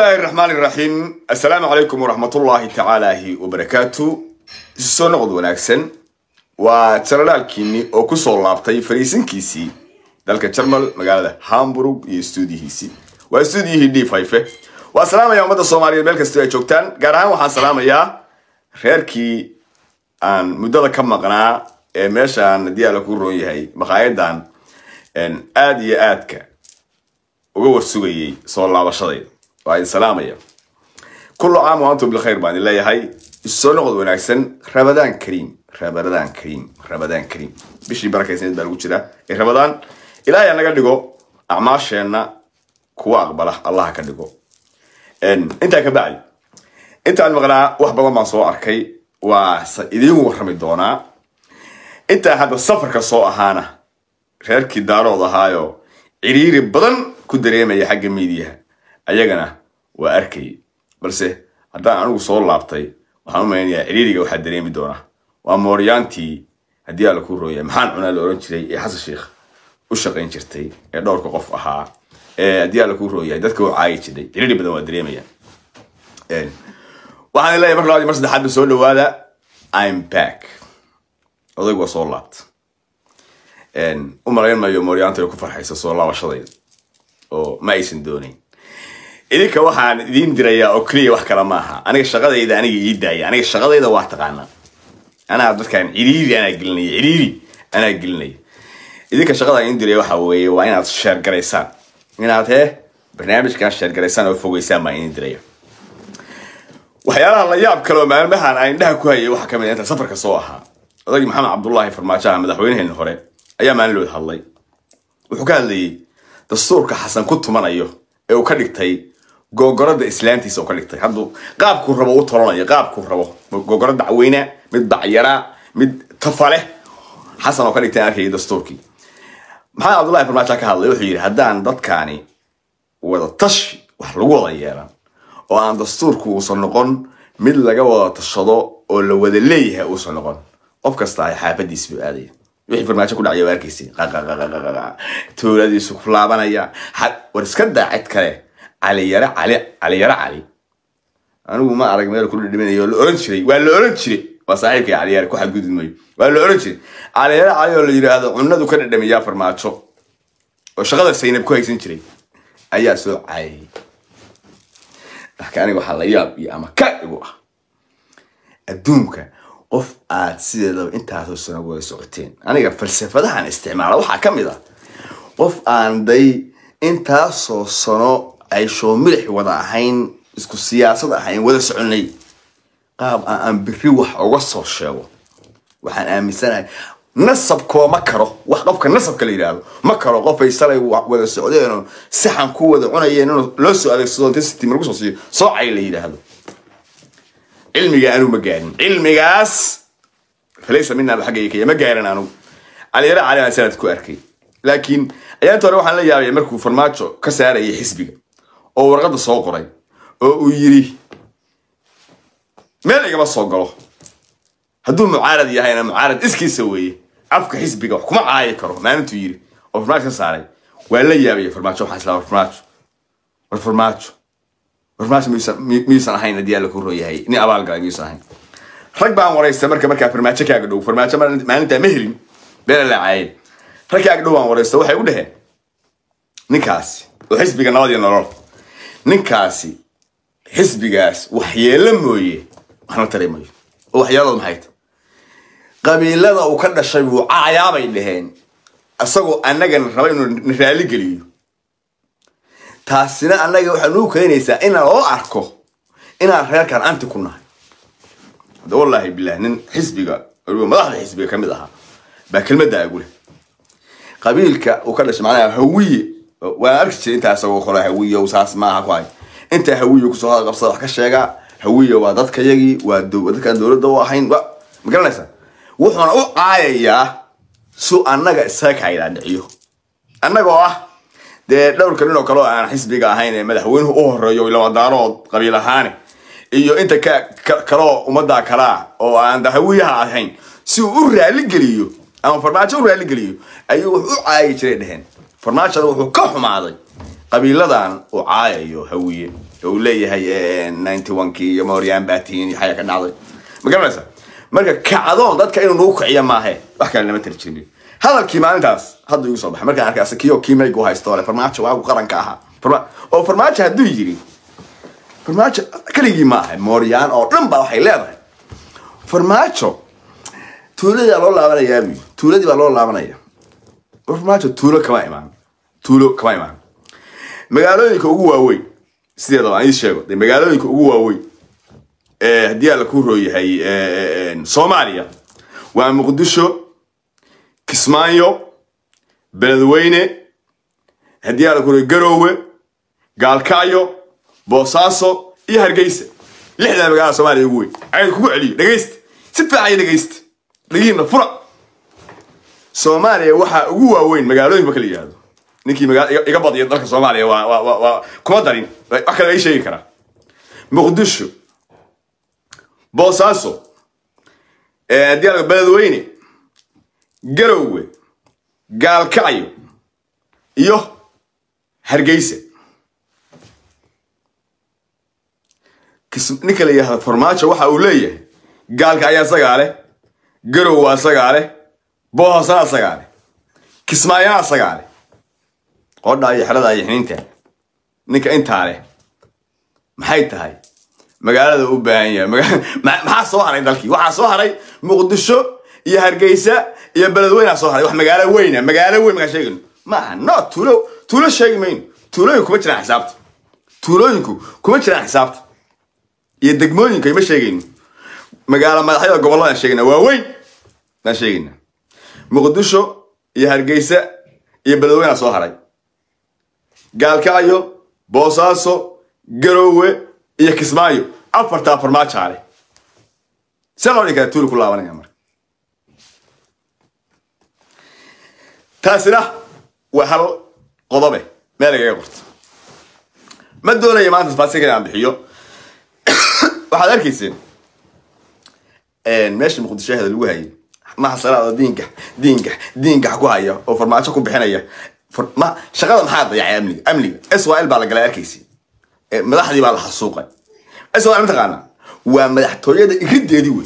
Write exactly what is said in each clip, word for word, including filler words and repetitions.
الله الرحمن الرحيم. السلام عليكم ورحمة الله تعالى وبركاته. سنقض وناكسن وترلالكيني oo ku soo laabtay fariisinkiisii dalka Jarmal magaalada Hamburg iyo stuudiyihiisii waa stuudiyihii D five waa salaamaya ummadda Soomaaliyeed meel kasta ay joogtaan gaar ahaan waxaan salaamayaa reerkii aan muddada ka maqnaa ee meeshaan diyaal ku roon yahay maqaayadan en aad iyo aadka uga warsugayay soo laabashadayda waa salaamaya kullu aam wa antum bil khair baan ilaahay soo noqod wanaagsan Ramadan Kareem Ramadan Kareem Ramadan Kareem bishii barakaysan baa lagu jira ee Ramadan ilaahay naga dhigo acmaasheena kuwa aqbala Allah ka dhigo en inta ka bacay inta aan maqnaa wax badan baan soo arkay waa idin warramay doonaa inta hadda safarka soo ahaana reerkii daarooda haayo ciriiri badan ku dareemaya xagga meediyaha ayagana waa arkay balse haddaan anigu soo laabtay waxaan u maleeyaa ciriiriga waxa dareemi doona waa mooryaantii hadii aan ku rooyay maxaan cunaa la oran jiray ee Xasan Sheekh u shaqeyn jirtay ee dhowrka qof ahaa ee hadii aan ku rooyay dadka uu caayay jiray ciriiri badan waa dareemaya een waxaan ilaahay mar labaad mar saddexaad soo dhawaada I'm back odag waa soo laabtay een u maleyn maayo mooryaantii ku farxaysa soo laabashadayda oo ma aysan doonin idinka waxaan idin dirayaa oo kaliya wax kala maaha aniga shaqadayda aniga ii daayay aniga shaqadayda waa taqaana ana dadkan ciriiri ana gelinay ciriiri ana gelinay idinka shaqada idin diray waxa weeye waa inaad share gareysaan inaad he barnaamijka share gareysaan oo fogeysaan ma idin diray waxyaalaha la yaab kale oo maalmahan ay indhaha ku hayay waxa kamid inta safarka soo ahaa oday Maxamed Cabdullaahi Farmaajo madaxweynaha hore ayaa maalin loo hadlay wuxuu ka hadlayay dastuurka Xasan ku tumanayo ee uu ka dhigtay gogorada islaantiisa oo ka dhigtay haddu qaabku rabo u tolanayo qaabku rabo gogorada weyna mid bacyara mid tafale Xasan oo ka dhigtay arkay dastuurkii maxaa Cabdullaahi Farmaajo ka hadlay wuxuu yiri hadaan dadkaani wada tash wax lagu wada yeelan oo aan dastuurku uusan noqon mid laga wada tashado oo la wada leeyahay uusan noqon qof kasta ay xaafadiis buu aaday wixii Farmaajo ku dhacay warkiisii qaqaqaqaqa tuuladiisu ku laabanaya war iska daacid kale علي يرى علي علي يرى علي أنا وما أرى مير كل اللي مني يقول أورنجري ولا أورنجري وصاحبك علي يرى كحد جود المي ولا أورنجري علي يرى علي ولا يرى هذا عنا ذو كان دم يافر ما تشوف وشغله السينة بكويس إنشري أيه سو عي كأني وحلا يا أما كأجوا الدومك قف أتصير لو أنت هتوصل أبوي ساعتين أنا جا فلسفة ده عن استعمال وحكم ده قف عندي أنت صو صنو ay soo milix wada ahayn isku siyaasad ahayn wada soconay qaab aan biri wax uga soo sheego waxaan aaminsanahay nasabko ma karo wax qofka nasabka la yiraahdo ma karo qof ay salay wada socdeen saxan ku wada cunayeen loo soo adeegsado intii markuu soo siiyo soo ay la yiraahdo cilmiga aanu ma gaarin cilmigaas falaysa minna xaqayga ma gaarin aanu aliyara cali sanad ku arkay laakiin ayaan tore waxaan la yaabay markuu Farmaajo ka saaray xisbiga oo warqada soo qoray oo uu yiri meel iga soo galo haduu mucaarad yahayna mucaarad iskiisa weeye afka xisbiga wax kuma caayay karo maalintu yiri oo Farmaajo ka saaray waa la yaabay Farmaajo waxa isla Farmaajo war Farmaajo Farmaajo miisan ahayn diyaal ku rooyahay ni abaal galay miisan ahayn rag baan wareystay marka marka Farmaajo kaaga dhow Farmaajo maalinta ma helin beel la caayay rag kaaga dhow aan wareystay waxay u dhaheen ninkaasi oo xisbiga nabad iyo nolol ninkaasi xisbigaas waxyeelo mooyee waxna tareemayo oo waxyaalo maxay tahay qabiilada uu ka dhashay uu caayaabay dhaheen asagoo anaga raba inuu raali geliyo taasina anaga waxa noo keenaysaa in oo arko inaan reerkan anti ku nahay wallahi billaah nin xisbiga oo madaxda xisbiga kamid aha ba kelmadda agule qabiilka uu ka dhashay macnaha hawiye waa arkay inta asagoo qoraa hawiye oo saas ma aha qaay inta hawiye ku soo hada qabsada wax ka sheega hawiye waa dadka yagi waa dadka dawladda oo ahayn ma garanaysa wuxuuna u caayaya soo anaga isaga ay dhaciyo anagoo ah de dhowr kale oo kale aan xisbiga ahayn ee madaxweynuhu u horeeyo ila wadaaro qabiil ahaan iyo inta ka kale umada kala oo aan hawiyaha ahayn si uu raali geliyo ama Farmaajo raali geliyo ayuu u caayay jiray dhaheen Farmaajo wuxuu ka xumaaday قبيلة وعاية هوية وليه هي ninety-one كي موريان باتين حاجة كان عضي ما قبل هذا مركا كعضون ضد كأنه نوقع يا ما هي أحكي لما ترجعني هذا الكيمان داس هذا يوصل مركا أنا كأسكيو كيما يجوا هاي استوى فرماتش وعو قرن كاها فرما أو فرماتش هدو يجري فرماتش كل يجي معه موريان أو رمبا وحيلها فرماتشو تولد على الله ولا يابي تولد على الله ولا يا فرماتشو تولد كمان إيمان تولد كمان إيمان مقالونيك ugu waaweyn sidoo aan ii sheego de magaalooyinka ugu waaweyn ee hadii la ku rooyahay ee Soomaaliya waa Muqdisho Kismaayo Beledweyne hadii la ku rooyo Garowe Gaalkaayo Boosaaso iyo Hargeysa lixda magaalo Soomaaliya ugu weyn ay ku celiyo dhageysta si fiican dhageysta dhageyna fura Soomaaliya waxa ugu waaweyn magaalooyinka kala yiraahdo ninkii magaalo iga badiyo dalka Soomaaliya waa waa waa kuma darin wax kale ay sheegi kara Muqdisho Boosaaso ee diyaar Beledweyne Garowe Gaalkaayo iyo Hargeysa ninka leeyahay farmaajo waxa uu leeyahay Gaalkaayo asagaale Garowe asagaale Boosaaso asagaale Kismaayo asagaale قلنا أي حدا أي حنين تاني نك أنت عليه ما حيت هاي مقالة أوبانية ما ما صوهري ذلكي واحد صوهري مقدشو يا هرجيسة يا بلدوين صوهري واحد مقالة وينه مقالة وين ما شيء ما نو تولو تولو شيء مين تولو يكون بتشرح حسابت تولو يكون كم بتشرح حسابت يدقمون يكون مش شيء مقالة ما حيا قبل الله شيء وين ما شيء مقدشو يا هرجيسة يا بلدوين صوهري Gaalkaayo Boosaaso Garowe iyo Kismaayo afarta farmaajo hare saloni ka tuul ku laabanaya mar taasina waa hal qodobe meel ay qorto ma doonayo maanta faasiga aan bixiyo waxaad arkayseen een meesha Muqdisho hada lagu hayay ma xasalaada diinka diinka diinka ku haya oo farmaajo ku bixinaya ما شغال محاضر يا أملي أملي إسرائيل بالجلال كيسي مدحدي بالحسوقة إسرائيل متقانا ومدحتوية يكيد يديوي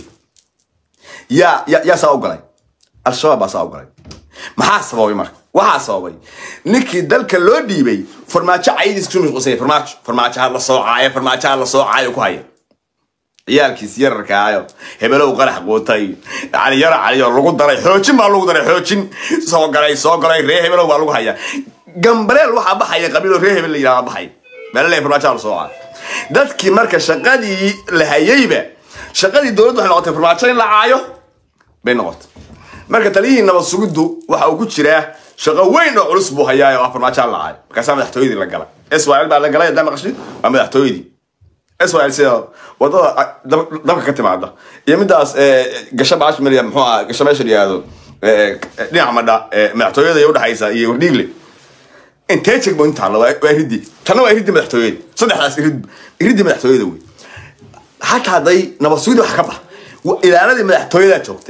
يا يا يا ساوقلاي الشباب ساوقلاي ما حاسبوا يمر وحاسبوا نكى دلك اللودي بي فرماتش عايز شو مش قصير فرماتش فرماتش هذا صاعي فرماتش هذا صاعي وكهاي يا الكيسير كايو هبلو قرح قوتاي علي يرى علي لوgu daray xoojin ma loogu daray xoojin soo galay soo galay ree hebelo waa lagu haya gambareel waxa baxay qabiilo ree hebel ila baxay meel leey farmaajo soo ah dadkii marka shaqadii la hayayba shaqadii dawladdu waxay noqotay farmaajo in la caayo bay noqotay marka taliyii nabad sugidu waxa uu ku jiraa shaqo weyn oo culus buu hayaayo farmaajo la caayo marka madaxtooyadii la galay Israa'iil baa la galay dama qashid waa madaxtooyadii إسرائيل سيا وضع دم كتير عدا يمداس قشة بعش مريم محوا قشة ماشي رياضو نعم دا معتوية ده يوضع حيسا يوديلي أنت تيجي بنت على واحدي كانوا واحدي معتوية صدق حاس يرد يرد معتوية دوي حتى هذا نبصيده حكبه وإلى أنا دي معتوية شوكته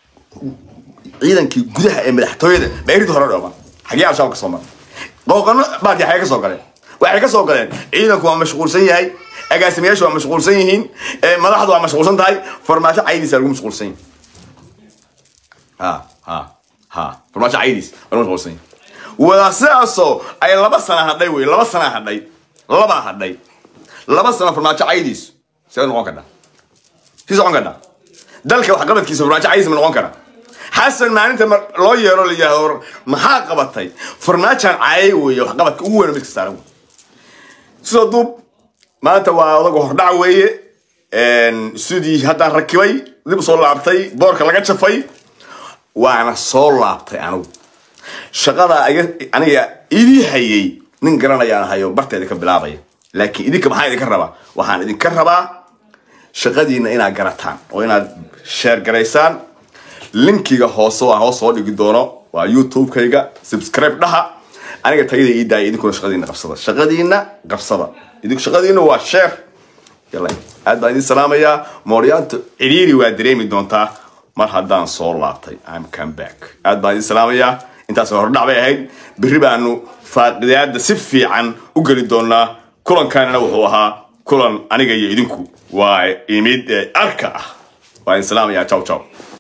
إذا كي جودها معتوية ده بيرد هرب أما حاجة عشان كسمة بقولنا بعد حاجة سوكرين وحاجة سوكرين إذا كوا مشغول سيء أجاسمياش waa mashquulsan yihiin ee madaxdu waa mashquulsan tahay farmaajo caydiis lagu mashquulsan yihiin ha ha ha farmaajo caydiis lagu mashquulsan yihiin wada saaso ay laba sano hadhay way laba sano hadhay laba hadhay laba sano farmaajo caydiis sida noqon kada si soo kada dalka wax qabadkiisa farmaajo caydiis ma noqon kara xasan maalinta loo yeero la yahay maxaa qabatay farmaajo caay way wax qabadka ugu weyn miska saaran soo dub maanta waa odaga hordhac weeye een sidii hadda rakibay dib soo laabtay boorka laga jafay waana soo laabtay anigu shaqada aniga idii hayay nin garanayaan hayo barteeda ka bilaabay laakiin idinka maxay idinka rabaa waxaan idinka rabaa shaqadiina inaad garataan oo inaad share gareysaan linkiga hoose waa hoos soo dhigi doono waa YouTube-kayga subscribe dhaha aniga tagida ii daayay idinkuna shaqadiina qabsada shaqadiina qabsada idinku shaqadiina waa share yalla aad baan idin salaamayaa mooryaanta ciriiri waa dareemi doontaa mar haddaan soo laabtay I'm come back aad baan idin salaamayaa intaas hor dhacbay ahayd berri baanu faaqidaada si fiican u gali doonaa kulankaanna wuxuu ahaa kulan aniga iyo idinku waa imid arka ah waa in salaam ya ciao ciao